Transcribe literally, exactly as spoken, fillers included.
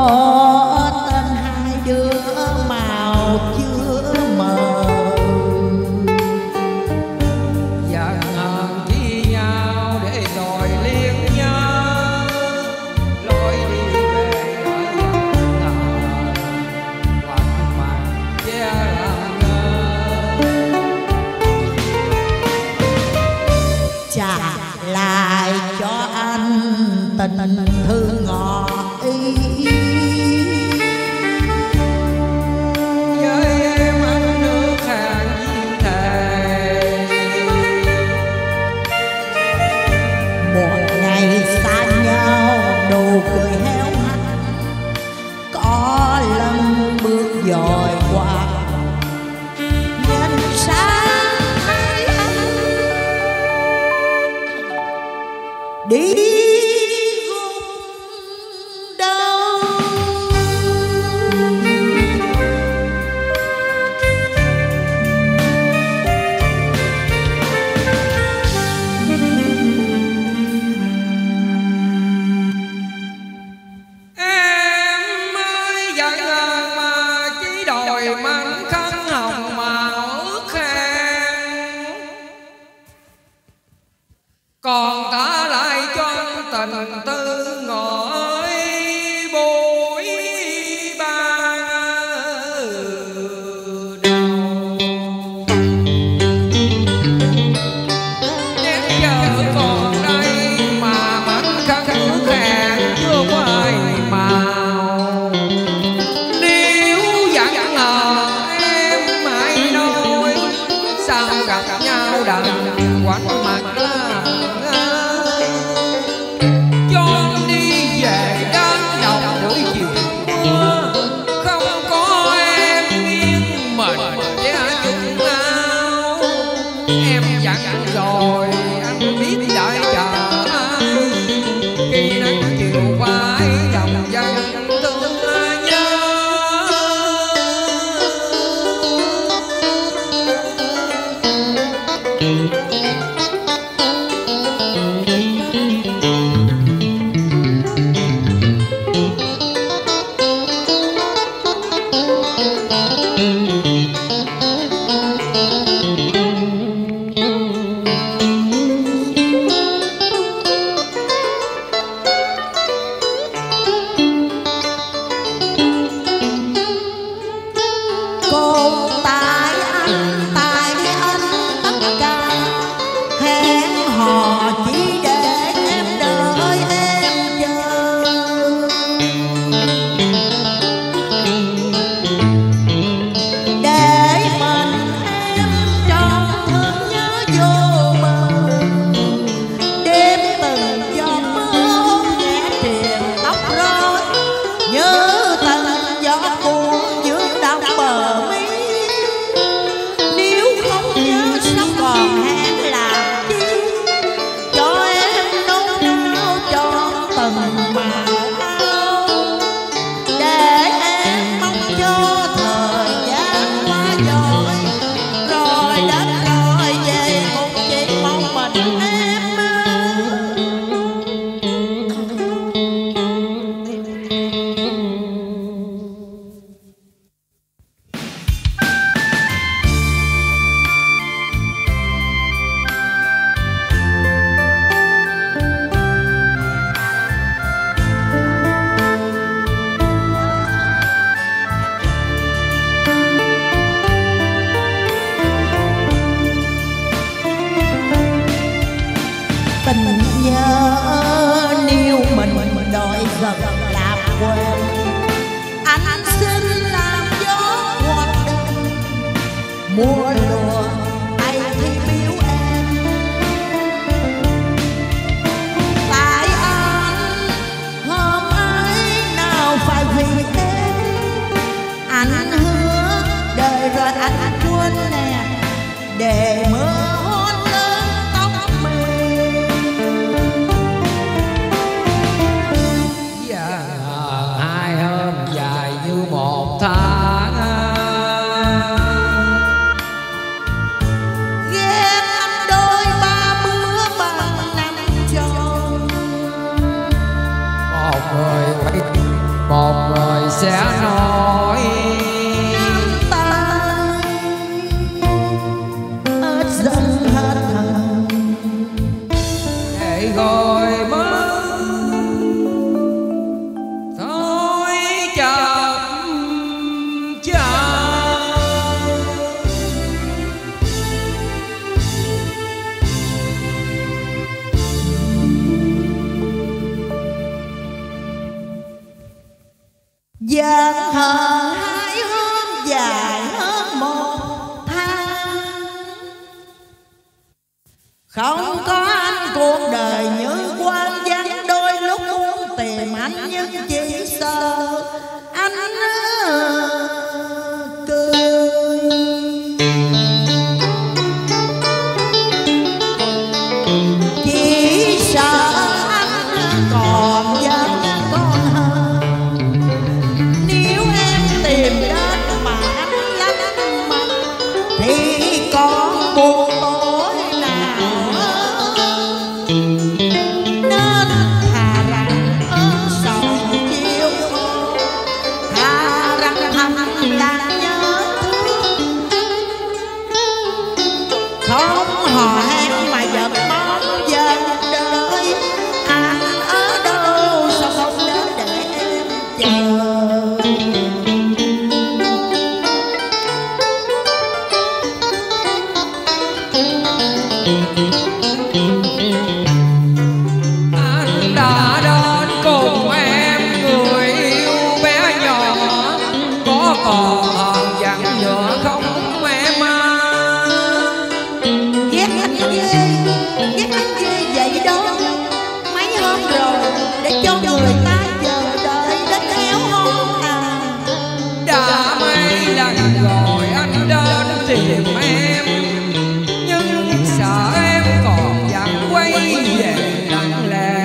có tên hai đứa màu chưa mờ. Giận hờn chia nhau để rồi liên nhau, lối đi về ở dòng ngờ, quạnh mặt che làm ngơ. Trả lại cho anh tình thương ngọt ý. Với em anh nước hàng duyên thề, một ngày xa nhau đồ cười héo hắt, có lần bước dòi qua nhìn sáng thấy anh đi gục đầu. em mới giận hờn mà chỉ đòi mảnh khăn hồng màu ước khen, còn trả lại cho anh tình tư ngõi bụi ba đầu. Đến giờ còn đây mà mảnh khăn ước khen chưa có ai màu. Nếu giận hờn em hãy nói, sao gặp nhau đành quạnh mặt là cho đi về đến đầu buổi chiều mưa, không có em nghiêng mình che chừng nào. Em dặn rồi anh biết đợi chờ ai, khi nắng chiều vai dòng dần thương nhớ. Cô tại anh, tại anh tất cả hẹn hò chỉ để em đợi em chờ. Để mình em trọn thương nhớ vô bờ, đêm từng giọt mưa nhẹ triền tóc rối, nhớ từng giọt buồn dương đau bờ mi. Nếu không nhớ sắp còn hẹn làm chi, cho em nấu nao trọn từng màu áo, để em mong cho thời gian qua rồi, rồi đến rồi về cũng chỉ mong mình em. Tình nhớ nếu mình đợi dần làm quen, anh xin làm gió hoặc đêm mùa lùa tay thì biếu em. Tại anh hôm ấy nào phải vì em, anh hứa đời rồi anh quên nè, để mưa hôn lên tóc mềm. sẽ nói hết dần hết hờn để gọi mất thôi chậm chậm. Giận hờn hai hôm dài hơn một tháng, không có anh cuộc đời như quan vắng, đôi lúc muốn tìm anh nhưng chỉ sợ anh cười. Chỉ sợ anh còn vẫn còn hơn, nếu em tìm đến mà anh lánh mặt thì còn buồn tối nào hơn. Nên thà rằng ơn sầu chiều khổ, thà rằng thầm đang nhớ thương, không hò hẹn mà giận mong dần đời. Anh ở đâu sao không đến để em chờ. Anh đã đến cùng em người yêu bé nhỏ, có còn dặn nữa không em à? Ghét anh ghê, ghét anh ghê vậy đó. Mấy hôm rồi để cho người ta chờ đợi đến éo hôn à. Đã mấy lần rồi anh đến tìm em, nhưng sợ em còn dặn quay về lặng lẽ.